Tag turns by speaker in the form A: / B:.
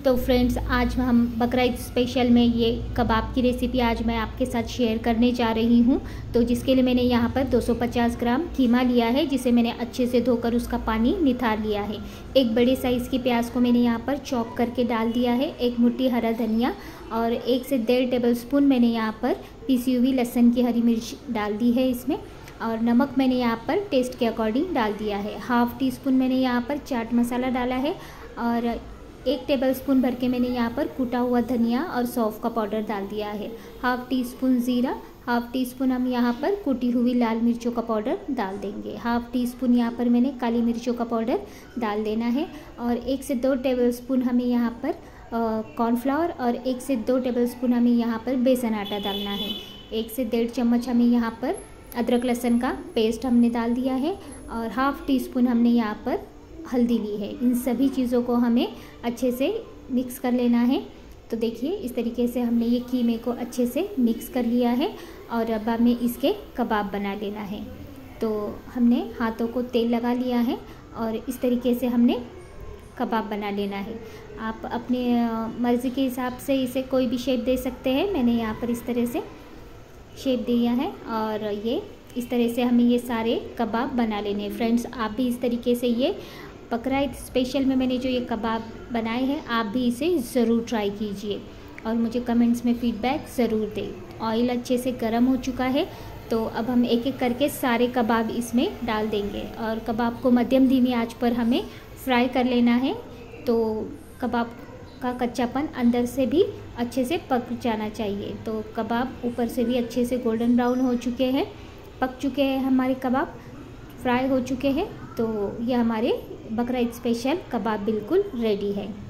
A: तो फ्रेंड्स, आज हम बकरा ईद स्पेशल में ये कबाब की रेसिपी आज मैं आपके साथ शेयर करने जा रही हूँ। तो जिसके लिए मैंने यहाँ पर 250 ग्राम कीमा लिया है, जिसे मैंने अच्छे से धोकर उसका पानी निथार लिया है। एक बड़े साइज़ की प्याज को मैंने यहाँ पर चॉप करके डाल दिया है। एक मुट्ठी हरा धनिया और 1 से 1.5 टेबलस्पून मैंने यहाँ पर पिसी हुई लहसुन की हरी मिर्च डाल दी है इसमें। और नमक मैंने यहाँ पर टेस्ट के अकॉर्डिंग डाल दिया है। हाफ़ टी स्पून मैंने यहाँ पर चाट मसाला डाला है और 1 टेबलस्पून भर के मैंने यहाँ पर कूटा हुआ धनिया और सौंफ का पाउडर डाल दिया है। हाफ़ टी स्पून ज़ीरा, हाफ़ टी स्पून हम यहाँ पर कुटी हुई लाल मिर्चों का पाउडर डाल देंगे। हाफ़ टी स्पून यहाँ पर मैंने काली मिर्चों का पाउडर डाल देना है। और 1 से 2 टेबलस्पून हमें यहाँ पर कॉर्नफ्लावर और 1 से 2 टेबलस्पून हमें यहाँ पर बेसन आटा डालना है। 1 से 1.5 चम्मच हमें यहाँ पर अदरक लहसुन का पेस्ट हमने डाल दिया है और हाफ़ टी स्पून हमने यहाँ पर हल्दी ली है। इन सभी चीज़ों को हमें अच्छे से मिक्स कर लेना है। तो देखिए, इस तरीके से हमने ये कीमे को अच्छे से मिक्स कर लिया है और अब हमें इसके कबाब बना लेना है। तो हमने हाथों को तेल लगा लिया है और इस तरीके से हमने कबाब बना लेना है। आप अपने मर्ज़ी के हिसाब से इसे कोई भी शेप दे सकते हैं। मैंने यहाँ पर इस तरह से शेप दिया है और ये इस तरह से हमें ये सारे कबाब बना लेने हैं। फ्रेंड्स, आप भी इस तरीके से ये बकरा ईद स्पेशल में मैंने जो ये कबाब बनाए हैं, आप भी इसे ज़रूर ट्राई कीजिए और मुझे कमेंट्स में फ़ीडबैक ज़रूर दें। ऑयल अच्छे से गर्म हो चुका है, तो अब हम एक एक करके सारे कबाब इसमें डाल देंगे और कबाब को मध्यम धीमी आंच पर हमें फ्राई कर लेना है। तो कबाब का कच्चापन अंदर से भी अच्छे से पक जाना चाहिए। तो कबाब ऊपर से भी अच्छे से गोल्डन ब्राउन हो चुके हैं, पक चुके हैं हमारे कबाब, फ्राई हो चुके हैं। तो ये हमारे बकरा ईद स्पेशल कबाब बिल्कुल रेडी है।